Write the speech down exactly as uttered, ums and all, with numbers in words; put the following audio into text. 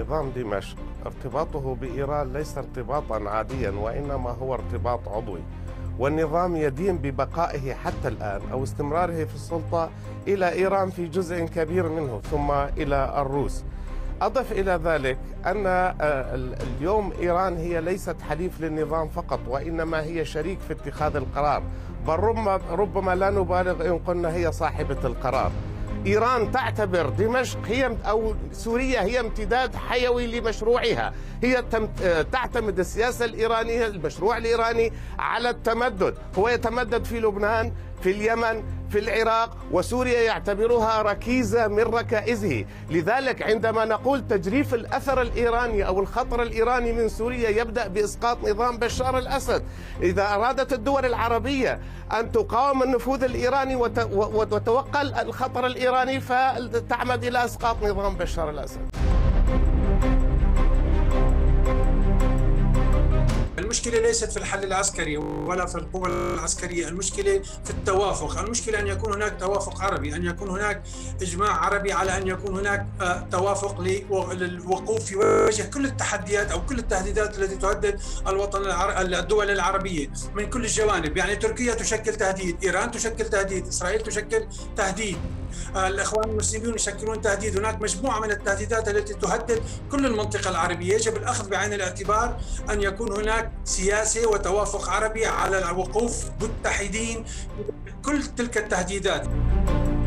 نظام دمشق ارتباطه بإيران ليس ارتباطا عاديا، وإنما هو ارتباط عضوي، والنظام يدين ببقائه حتى الآن أو استمراره في السلطة إلى إيران في جزء كبير منه، ثم إلى الروس. أضف إلى ذلك أن اليوم إيران هي ليست حليف للنظام فقط، وإنما هي شريك في اتخاذ القرار، بل ربما لا نبالغ إن قلنا هي صاحبة القرار. إيران تعتبر دمشق هي أو سوريا هي امتداد حيوي لمشروعها، هي تعتمد السياسة الإيرانية، المشروع الإيراني على التمدد، هو يتمدد في لبنان، في اليمن، في العراق، وسوريا يعتبرها ركيزة من ركائزه. لذلك عندما نقول تجريف الأثر الإيراني أو الخطر الإيراني من سوريا يبدأ بإسقاط نظام بشار الأسد. إذا أرادت الدول العربية أن تقاوم النفوذ الإيراني وتوقع الخطر الإيراني فتعمد إلى إسقاط نظام بشار الأسد. المشكلة ليست في الحل العسكري ولا في القوة العسكرية، المشكلة في التوافق، المشكلة أن يكون هناك توافق عربي، أن يكون هناك إجماع عربي على أن يكون هناك توافق للوقوف في وجه كل التحديات أو كل التهديدات التي تهدد الوطن العر... الدول العربية من كل الجوانب. يعني تركيا تشكل تهديد، إيران تشكل تهديد، إسرائيل تشكل تهديد، الإخوان المسلمون يشكلون تهديد. هناك مجموعة من التهديدات التي تهدد كل المنطقة العربية. يجب الأخذ بعين الاعتبار أن يكون هناك سياسة وتوافق عربي على الوقوف متحدين كل تلك التهديدات.